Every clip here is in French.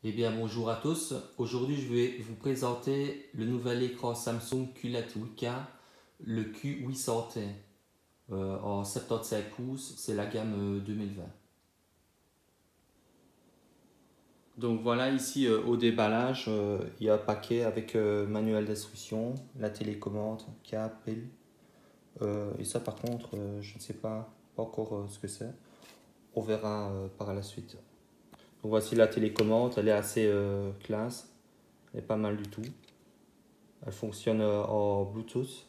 Eh bien bonjour à tous, aujourd'hui je vais vous présenter le nouvel écran Samsung QLED 8K, le Q800T en 75 pouces, c'est la gamme 2020. Donc voilà ici au déballage, il y a un paquet avec manuel d'instruction, la télécommande, câble, pile. Et ça par contre je ne sais pas encore ce que c'est, on verra par la suite. Donc voici la télécommande, elle est assez classe, elle est pas mal du tout. Elle fonctionne en Bluetooth.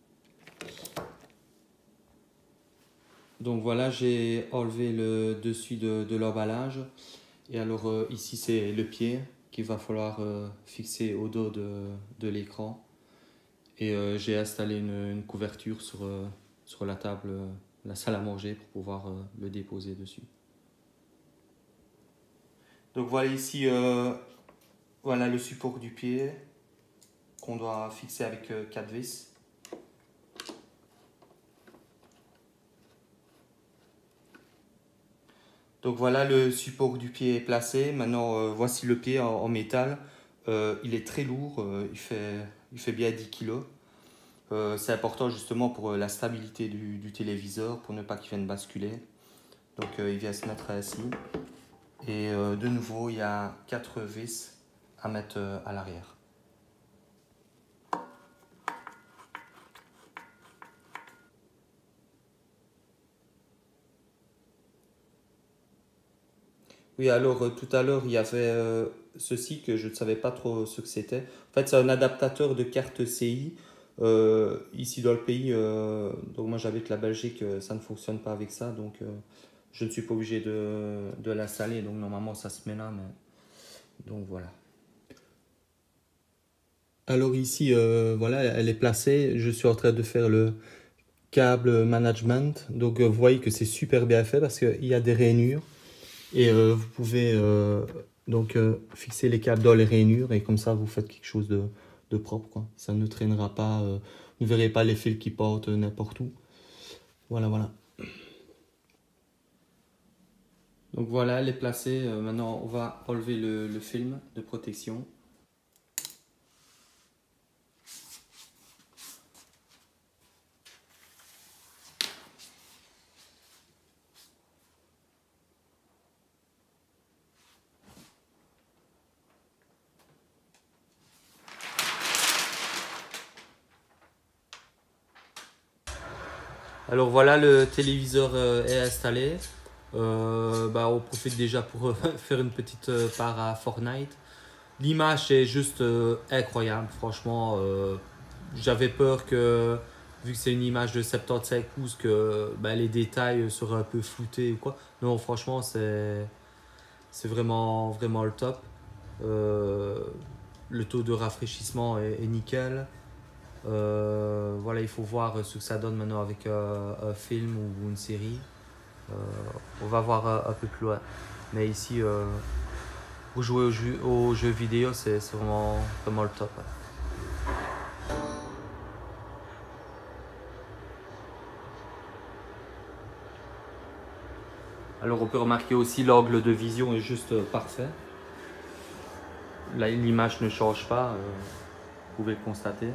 Donc voilà, j'ai enlevé le dessus de l'emballage. Et alors ici c'est le pied qu'il va falloir fixer au dos de l'écran. Et j'ai installé une couverture sur la table, la salle à manger pour pouvoir le déposer dessus. Donc voilà ici voilà le support du pied qu'on doit fixer avec 4 vis. Donc voilà, le support du pied est placé. Maintenant voici le pied en métal. Il est très lourd, il fait bien 10 kg. C'est important justement pour la stabilité du téléviseur, pour ne pas qu'il vienne basculer. Donc il vient se mettre ainsi. Et de nouveau, il y a 4 vis à mettre à l'arrière. Oui, alors tout à l'heure, il y avait ceci que je ne savais pas trop ce que c'était. En fait, c'est un adaptateur de carte CI. Ici dans le pays, donc moi j'habite la Belgique, ça ne fonctionne pas avec ça, donc je ne suis pas obligé de l'installer. Donc normalement, ça se met là, mais donc voilà. Alors ici, voilà, elle est placée. Je suis en train de faire le câble management. Donc vous voyez que c'est super bien fait parce qu'il y a des rainures. Et vous pouvez donc fixer les câbles dans les rainures et comme ça vous faites quelque chose de propre, quoi. Ça ne traînera pas, vous ne verrez pas les fils qui portent n'importe où. Voilà, voilà. Donc voilà, elle est placée. Maintenant on va enlever le film de protection. Alors voilà, le téléviseur est installé. On profite déjà pour faire une petite part à Fortnite. L'image est juste incroyable, franchement. J'avais peur que, vu que c'est une image de 75 pouces, que les détails seraient un peu floutés ou quoi. Non, franchement, c'est vraiment, vraiment le top. Le taux de rafraîchissement est nickel. Voilà, il faut voir ce que ça donne maintenant avec un film ou une série. On va voir un peu plus loin. Mais ici, pour jouer aux jeux vidéo, c'est vraiment, vraiment le top. Alors on peut remarquer aussi l'angle de vision est juste parfait. Là, l'image ne change pas, vous pouvez le constater.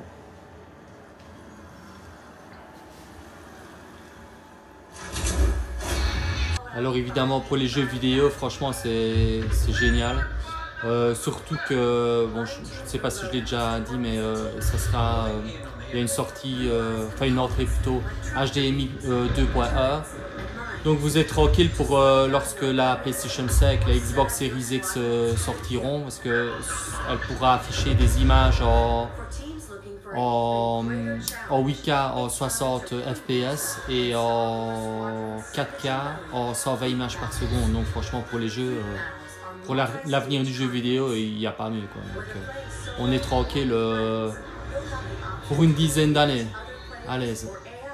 Alors évidemment pour les jeux vidéo, franchement c'est génial. Surtout que, bon, je ne sais pas si je l'ai déjà dit, mais ça sera, il y a une sortie, enfin une entrée plutôt HDMI 2.1. Donc vous êtes tranquille pour lorsque la PlayStation 5, la Xbox Series X sortiront, parce qu'elle pourra afficher des images en 8K en 60 fps et en 4K en 120 images par seconde. Donc franchement pour les jeux, pour l'avenir du jeu vidéo, il n'y a pas mieux, quoi. Donc, on est tranquille pour une dizaine d'années, à l'aise.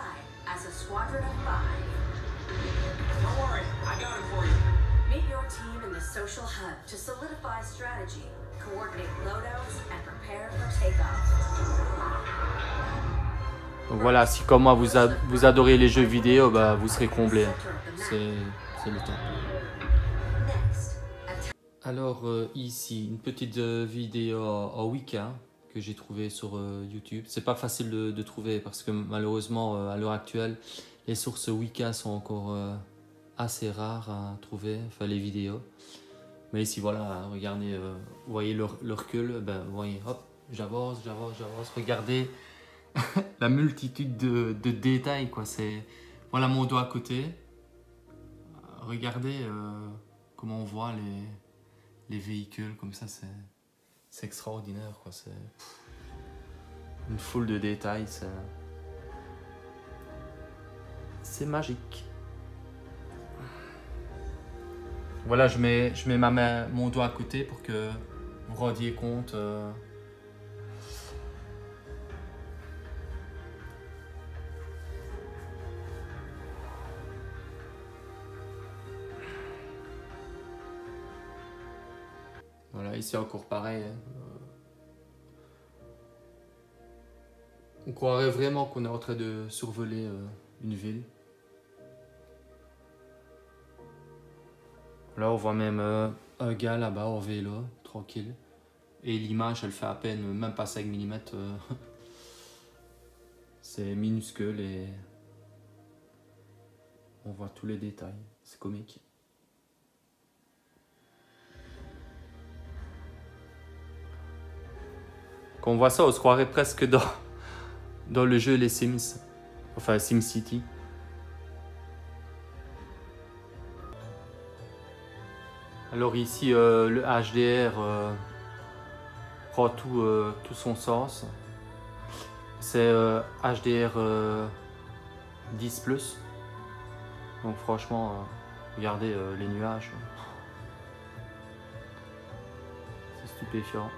Donc voilà, si comme moi vous adorez les jeux vidéo, vous serez comblé. C'est le temps. Alors ici, une petite vidéo en Wicca que j'ai trouvée sur YouTube. C'est pas facile de trouver parce que malheureusement à l'heure actuelle, les sources Wicca sont encore assez rares à trouver, enfin les vidéos. Mais ici voilà, regardez, vous voyez le recul, ben vous voyez, hop, j'avance, regardez la multitude de détails quoi. C'est voilà mon doigt à côté. Regardez comment on voit les véhicules comme ça, c'est extraordinaire quoi. C'est une foule de détails, c'est magique. Voilà, je mets mon doigt à côté pour que vous rendiez compte. Voilà, ici encore pareil. Hein. On croirait vraiment qu'on est en train de survoler une ville. Là, on voit même un gars là-bas en vélo, tranquille. Et l'image, elle fait à peine, même pas 5 mm. C'est minuscule et on voit tous les détails. C'est comique. Quand on voit ça, on se croirait presque dans le jeu Les Sims. Enfin, SimCity. Alors ici, le HDR prend tout son sens. C'est HDR 10+. Donc franchement, regardez les nuages. C'est stupéfiant.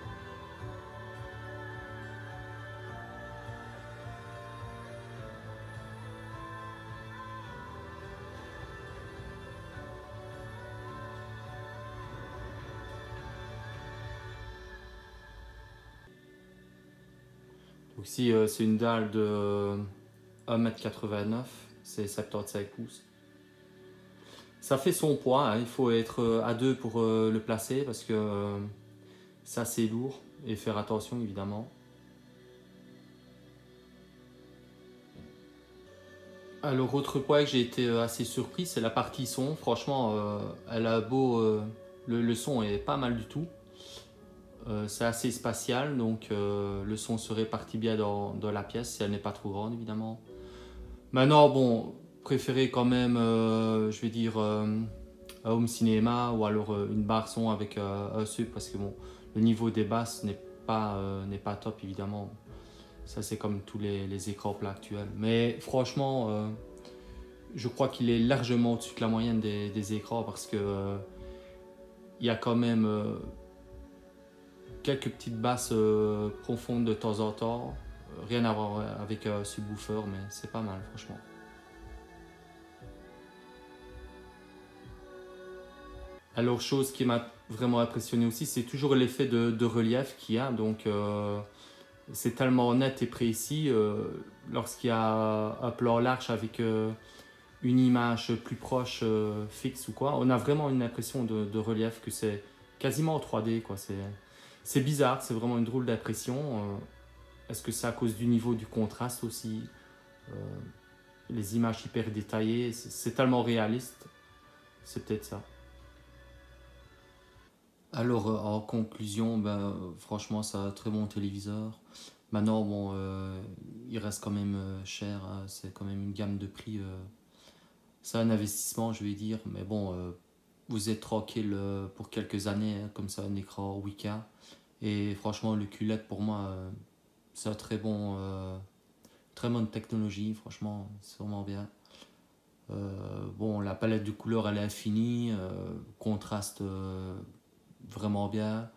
Donc ici, c'est une dalle de 1,89 m, c'est 75 pouces. Ça fait son poids, hein. Il faut être à deux pour le placer parce que c'est assez lourd et faire attention évidemment. Alors autre point que j'ai été assez surpris, c'est la partie son. Franchement, elle a beau, le son est pas mal du tout. C'est assez spatial, donc le son se répartit bien dans la pièce si elle n'est pas trop grande évidemment. Maintenant, bon, préférez quand même, je vais dire, un home cinéma ou alors une barre son avec un sub parce que bon, le niveau des basses n'est pas top évidemment. Ça c'est comme tous les écrans plats actuels. Mais franchement, je crois qu'il est largement au-dessus de la moyenne des écrans parce que il y a quand même quelques petites basses profondes de temps en temps. Rien à voir avec un subwoofer, mais c'est pas mal franchement. Alors chose qui m'a vraiment impressionné aussi, c'est toujours l'effet de relief qu'il y a. Donc c'est tellement net et précis lorsqu'il y a un plan large avec une image plus proche fixe ou quoi. On a vraiment une impression de relief que c'est quasiment en 3D quoi. C'est bizarre, c'est vraiment une drôle d'impression. Est-ce que c'est à cause du niveau du contraste aussi les images hyper détaillées, c'est tellement réaliste, c'est peut-être ça. Alors en conclusion, ben, franchement c'est un très bon téléviseur. Maintenant bon, il reste quand même cher, hein, c'est quand même une gamme de prix. C'est un investissement je vais dire, mais bon, vous êtes tranquille pour quelques années, hein, comme ça un écran Wicca. Et franchement le QLED pour moi, c'est un très bonne technologie, franchement c'est vraiment bien. Bon, la palette de couleurs elle est infinie, contraste vraiment bien.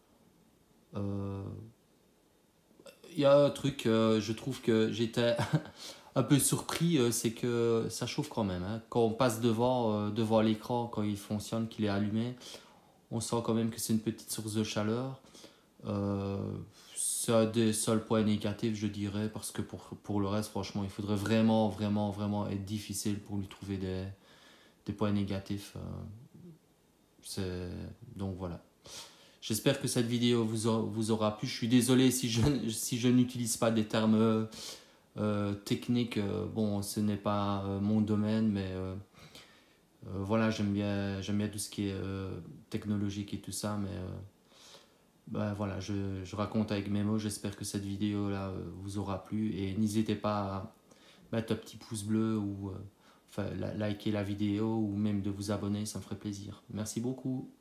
Il y a un truc, je trouve que j'étais un peu surpris, c'est que ça chauffe quand même. Hein. Quand on passe devant l'écran, quand il fonctionne, qu'il est allumé, on sent quand même que c'est une petite source de chaleur. C'est un des seuls points négatifs, je dirais, parce que pour le reste, franchement, il faudrait vraiment être difficile pour lui trouver des points négatifs. Donc voilà. J'espère que cette vidéo vous aura plu. Je suis désolé si je n'utilise pas des termes techniques. Bon, ce n'est pas mon domaine, mais voilà, j'aime bien tout ce qui est technologique et tout ça. Mais bah, voilà, je raconte avec mes mots. J'espère que cette vidéo-là vous aura plu. Et n'hésitez pas à mettre un petit pouce bleu ou liker la vidéo ou même de vous abonner, ça me ferait plaisir. Merci beaucoup.